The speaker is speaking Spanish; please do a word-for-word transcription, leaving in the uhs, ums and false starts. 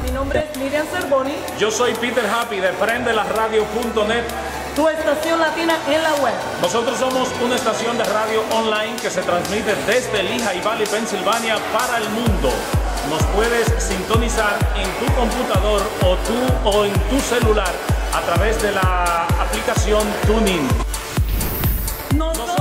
Mi nombre es Miriam Cervoni. Yo soy Peter Happy de prende la radio punto net. Tu estación latina en la web. Nosotros somos una estación de radio online que se transmite desde Lehigh Valley, Pensilvania, para el mundo. Nos puedes sintonizar en tu computador o, tu, o en tu celular a través de la aplicación TuneIn. Nosotros